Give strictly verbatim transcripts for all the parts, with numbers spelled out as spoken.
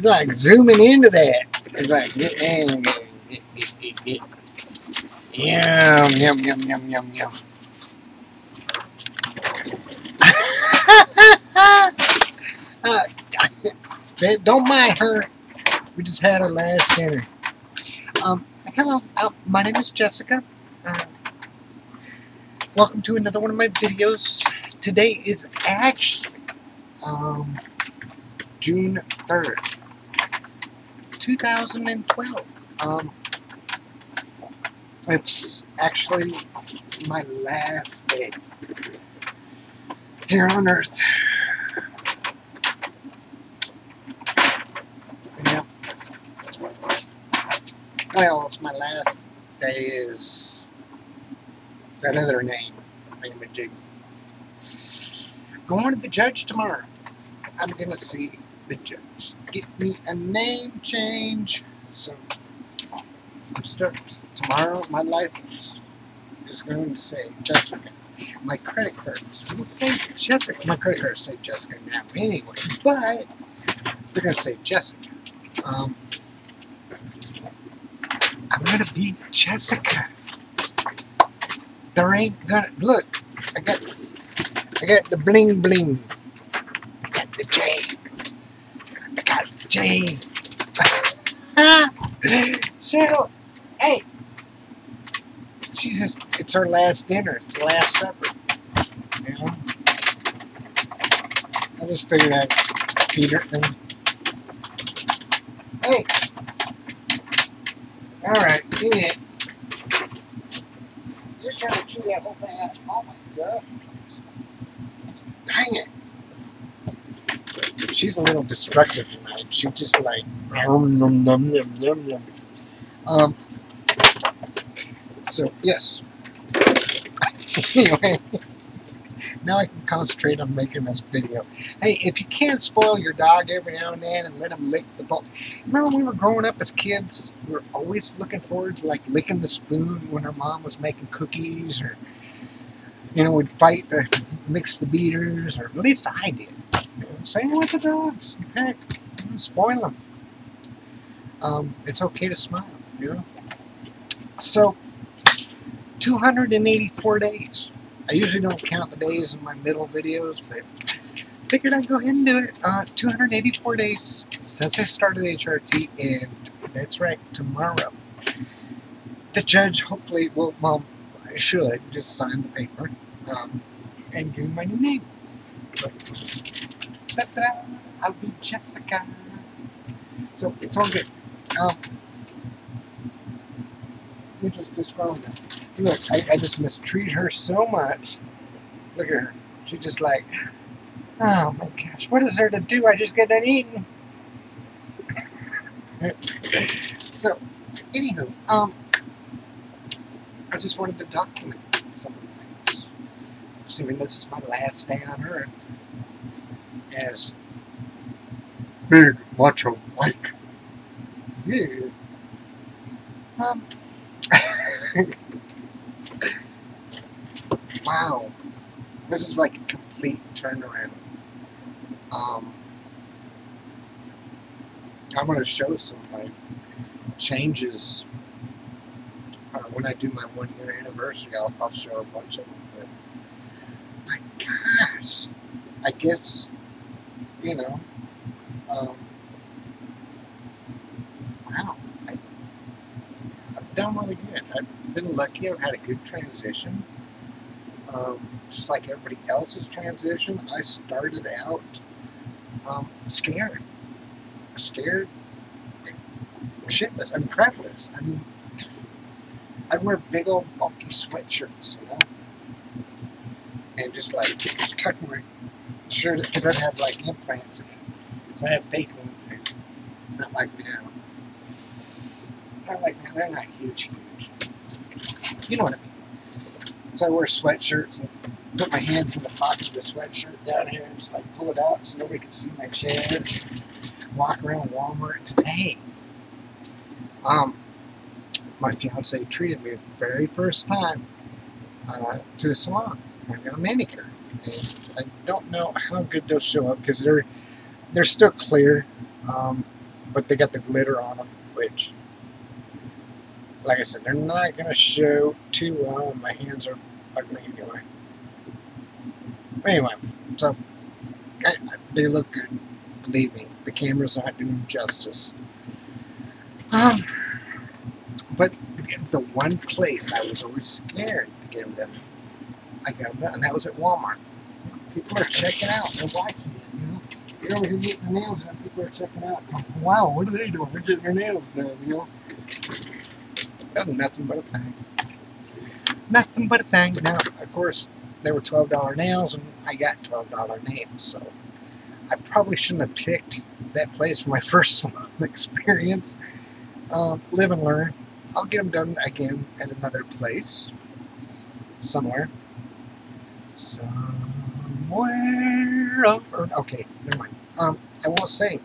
It's like zooming into that. It's like, yum, yum, yum, yum, yum, yum. uh, don't mind her. We just had our last dinner. Um, hello, uh, my name is Jessica. Uh, welcome to another one of my videos. Today is actually um, June third, two thousand twelve. Um, it's actually my last day here on Earth. Yeah. Well, it's my last day is that other name, thingamajig. Going to the judge tomorrow. I'm gonna see the judge. Get me a name change. So I'm stoked. Tomorrow my license is going to say Jessica. My credit cards will say Jessica. My credit cards say Jessica now anyway, but they're gonna say Jessica. Um, I'm gonna be Jessica. There ain't gonna look. I got, I got the bling bling. I got the J. I got the J. Cheryl, hey. She's just. It's her last dinner. It's the last supper. You know. I just figured I'd feed her. And, hey. All right, eat it. You're trying to chew that whole thing out. Oh my God. Dang it. She's a little destructive tonight. She just like nom nom nom nom nom nom. Um. So yes. Anyway, now I can concentrate on making this video. Hey, if you can't spoil your dog every now and then and let him lick the bowl. Remember when we were growing up as kids? We were always looking forward to like licking the spoon when our mom was making cookies, or you know, we'd fight to mix the beaters, or at least I did. You know, same with the dogs. Heck, spoil them. Um, it's okay to smile, you know. So, two hundred eighty-four days. I usually don't count the days in my middle videos, but figured I'd go ahead and do it. Uh, two hundred eighty-four days since I started H R T, and that's right, tomorrow. The judge hopefully will, well, I should just sign the paper um, and give me my new name. So, ta-da, I'll be Jessica. So it's all good. Um, we just described that. Look, I, I just mistreat her so much. Look at her. She just like, oh my gosh, what is there to do? I just get done eating. So, anywho, um, I just wanted to document some of the things. Assuming this is my last day on Earth as Big Macho Mike. Yeah. Um. Wow, this is like a complete turnaround. Um, I'm going to show some of my changes uh, when I do my one year anniversary. I'll, I'll show a bunch of them. But my gosh, I guess, you know, um, wow, I, I've done really good. I've been lucky. I've had a good transition. Um, just like everybody else's transition, I started out um, scared. Scared shitless. I mean, crapless. I mean, I'd wear big old bulky sweatshirts, you know? And just like tuck my shirt, because I'd have like implants in. So I have fake ones in. Not like now. Not like now. They're not huge, huge. You know what I mean. So I wear sweatshirts and put my hands in the pocket of the sweatshirt down here and just like pull it out so nobody can see my chest. Walk around Walmart today. Um, my fiance treated me the very first time uh, to a salon. I got a manicure, and I don't know how good they'll show up because they're they're still clear. Um, but they got the glitter on them, which, like I said, they're not going to show too well. My hands are ugly anyway. Anyway, so I, I, they look good. Believe me, the camera's not doing justice. Um, but the one place I was always scared to get them done, I got them done, and that was at Walmart. People are checking out. They're watching it, you know. You're over here getting your nails done. People are checking out. Going, wow, what are they doing? They're getting their nails done, you know. That's nothing but a thing. Nothing but a thing. Now, of course, they were twelve dollar nails, and I got twelve dollar nails, so I probably shouldn't have picked that place for my first salon experience. Um, live and learn. I'll get them done again at another place. Somewhere. Somewhere. Over. Okay, never mind. Um, I won't say.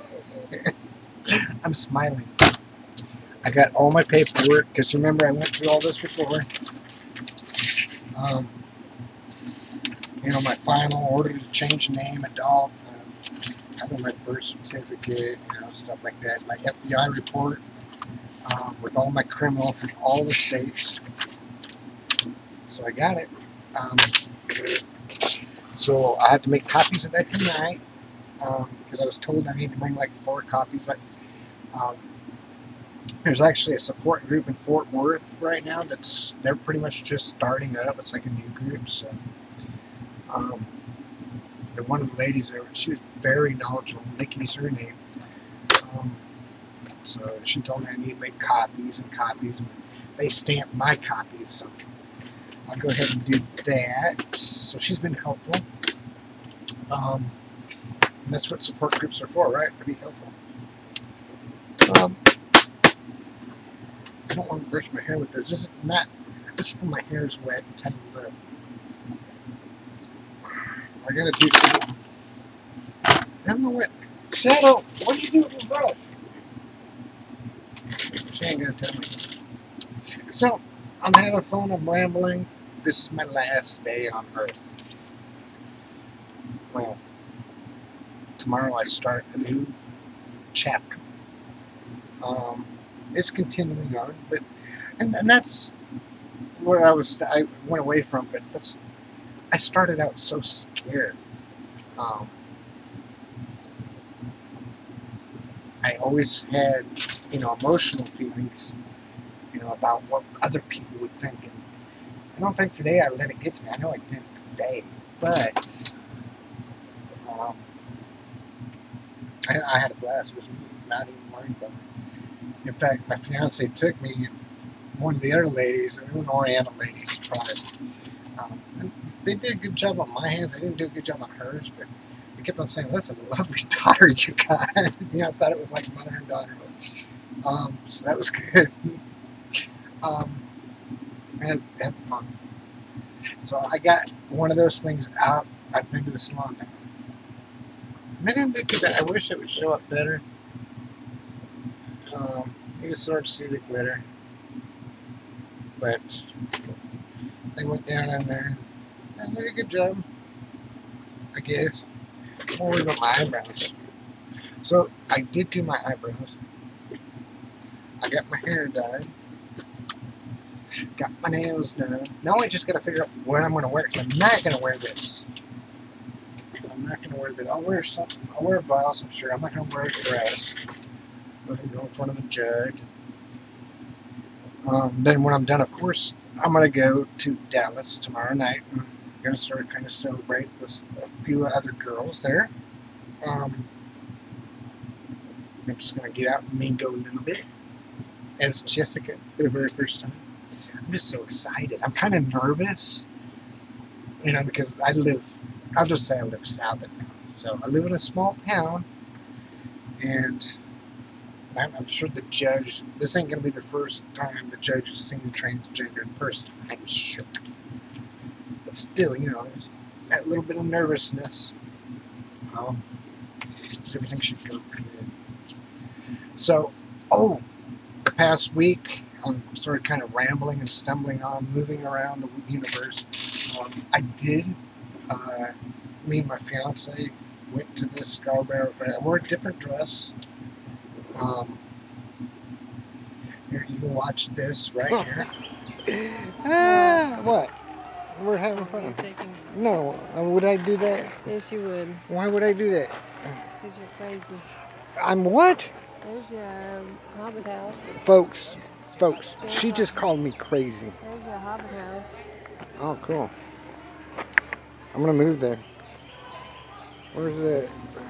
I'm smiling. I got all my paperwork, because remember I went through all this before. Um, you know, my final order to change name, a dog, uh, having my birth certificate, you know, stuff like that. My F B I report um, with all my criminal from all the states. So I got it. Um, so I have to make copies of that tonight, um, because I was told I need to bring like four copies. Like, um, there's actually a support group in Fort Worth right now that's, they're pretty much just starting up. It's like a new group, so um, and one of the ladies there, she was very knowledgeable. Nikki's her name. Um, so she told me I need to make copies and copies, and they stamp my copies, so I'll go ahead and do that. So she's been helpful. Um, and that's what support groups are for, right? To be helpful. Um, I don't want to brush my hair with this. This is not. This is when my hair is wet and tangled up. I gotta do something. I don't know what. Shadow, what do you do with your brush? She ain't gonna tell me. So, I'm having fun. I'm rambling. This is my last day on Earth. Well, tomorrow I start a new chapter. Um, it's continuing on, but and, and that's where I was. I went away from, but that's. I started out so scared. Um, I always had, you know, emotional feelings, you know, about what other people would think. And I don't think today I let it get to me. I know I did today, but um, I, I had a blast. It was not even worried about it. In fact, my fiance took me. One of the other ladies, it was an Oriental lady, surprised. Um, and they did a good job on my hands. They didn't do a good job on hers, but they kept on saying, "That's a lovely daughter you got." You know, I thought it was like mother and daughter. But, um, so that was good. um, I had, had fun. So I got one of those things out. I've been to the salon now. I didn't do that. I wish it would show up better. Um, you can sort of see the glitter. But they went down in there and did a good job, I guess. I'm worried about my eyebrows. So I did do my eyebrows. I got my hair dyed. Got my nails done. Now I just got to figure out what I'm going to wear, because I'm not going to wear this. I'm not going to wear this. I'll wear something. I'll wear a blouse, I'm sure. I'm not going to wear a dress. I'm going to go in front of a judge. Um, then when I'm done, of course, I'm going to go to Dallas tomorrow night. I'm going to sort of kind of celebrate with a few other girls there. Um, I'm just going to get out and mingle a little bit as Jessica for the very first time. I'm just so excited. I'm kind of nervous, you know, because I live, I'll just say I live south of town. So I live in a small town, and I'm, I'm sure the judge, this ain't going to be the first time the judge has seen a transgender in person. I'm sure. But still, you know, there's that little bit of nervousness. Um, everything should go good. So, oh, the past week, I'm sort of kind of rambling and stumbling on, moving around the universe. Um, I did, uh, me and my fiance went to this Scarborough Fair. I wore a different dress. Um, here, you can watch this right here. Ah, what? We're having fun. No, would I do that? Yes, you would. Why would I do that? Because you're crazy. I'm what? There's your um, Hobbit house. Folks, folks, There's she just called me crazy. There's your Hobbit house. Oh, cool. I'm gonna move there. Where's it?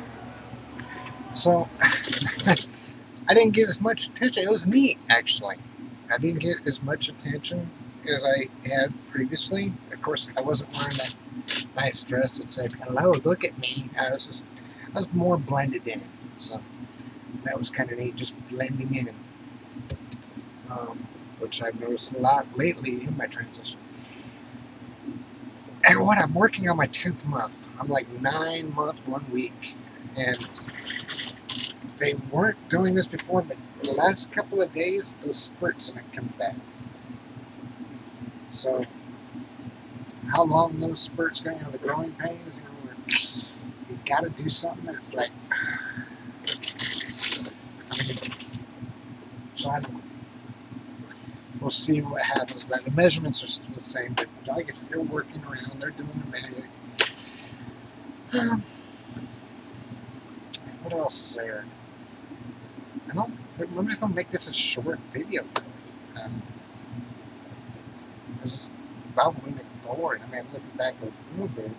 So, I didn't get as much attention. It was neat, actually. I didn't get as much attention as I had previously. Of course, I wasn't wearing that nice dress that said, "Hello, look at me." I was just, I was more blended in. So, that was kind of neat, just blending in. Um, which I've noticed a lot lately in my transition. And what, I'm working on my tenth month. I'm like nine months, one week. And they weren't doing this before, but the last couple of days, those spurts and it come back. So, how long those spurts going on, the growing pains, you know, you gotta do something that's like, I mean, so I don't know. We'll see what happens. But the measurements are still the same, but like I said, they're working around, they're doing the magic. Um, what else is there? I don't, I'm just going to make this a short video. Um, this is about moving forward. I mean, I'm looking back a little bit.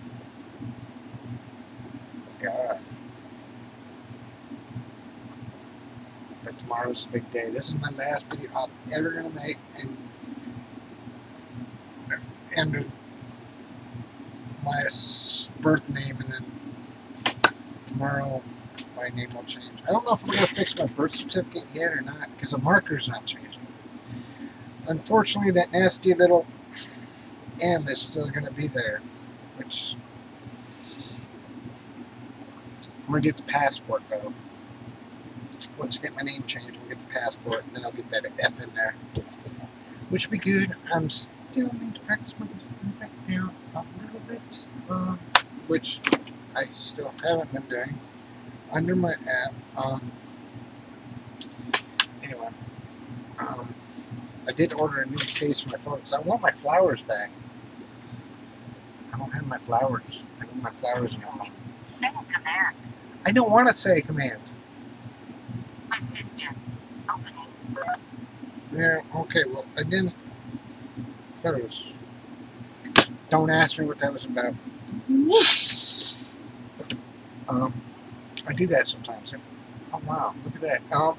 God. But tomorrow's a big day. This is my last video I'm ever going to make. And, and my birth name, and then tomorrow my name will change. I don't know if I'm going to fix my birth certificate yet or not, because the marker's not changing. Unfortunately, that nasty little M is still going to be there, which I'm going to get the passport, though. Once I get my name changed, we'll get the passport, and then I'll get that F in there, which will be good. I'm still need to practice my back down a little bit, um, which I still haven't been doing under my app. Um, anyway, um, I did order a new case for my phone because I want my flowers back. I don't have my flowers. I want my flowers in my phone. I don't want to say command. Yeah, okay, well, I didn't close. Don't ask me what that was about. Um, I do that sometimes. Oh, wow, look at that. Um,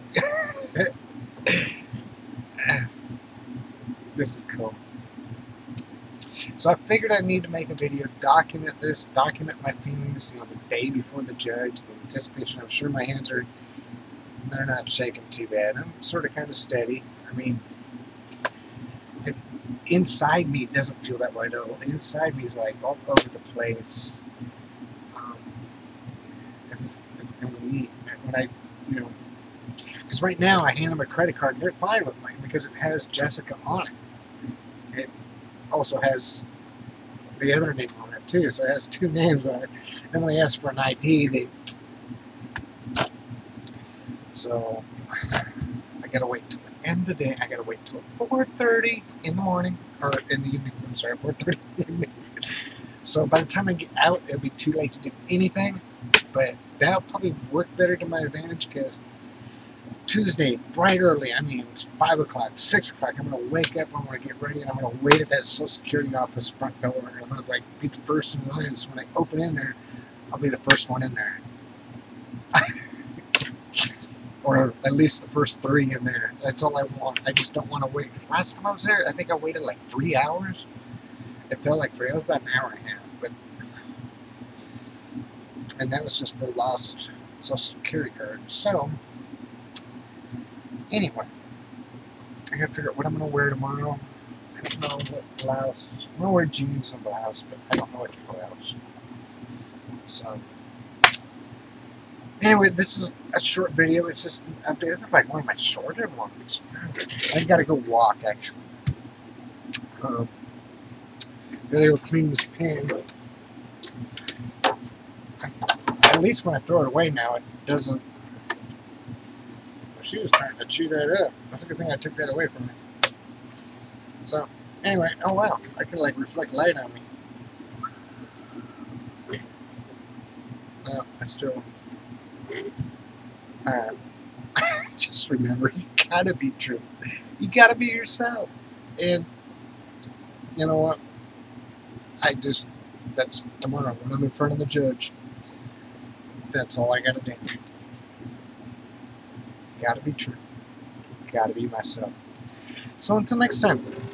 this is cool. So I figured I need to make a video, document this, document my feelings, you know, the day before the judge, the anticipation. I'm sure my hands are, they're not shaking too bad. I'm sort of kind of steady. I mean, it, inside me it doesn't feel that way though. Inside me is like all over the place. Um, it's just, it's kind of neat. When I, you know, because right now I hand them a credit card, they're fine with mine because it has Jessica on it. It also has the other name on it too, so it has two names on it. And when they ask for an I D, they so I gotta wait till the end of the day. I gotta wait till four thirty in the morning, or in the evening. I'm sorry, four thirty in the evening. So by the time I get out, it'll be too late to do anything. But that'll probably work better to my advantage because Tuesday, bright early, I mean, it's five o'clock, six o'clock, I'm going to wake up, I'm going to get ready, and I'm going to wait at that Social Security office front door, and I'm going to like, be the first in line, so when I open in there, I'll be the first one in there. Or at least the first three in there. That's all I want. I just don't want to wait. Because last time I was there, I think I waited like three hours. It felt like three hours, about an hour and a half. But, and that was just for lost Social Security card. So, anyway, I gotta figure out what I'm gonna wear tomorrow. I don't know what blouse. I'm gonna wear jeans and a blouse, but I don't know what blouse. So, anyway, this is a short video. It's just an update. This is like one of my shorter ones. I gotta go walk, actually. Um, gotta go clean this pan. At least when I throw it away now, it doesn't she was starting to chew that up. That's a good thing I took that away from her. So, anyway, oh wow, I can like reflect light on me. No, I still. Alright. Just remember, you gotta be true. You gotta be yourself. And, you know what? I just, that's tomorrow when I'm in front of the judge. That's all I gotta do. Gotta be true. Gotta be myself. So until next time.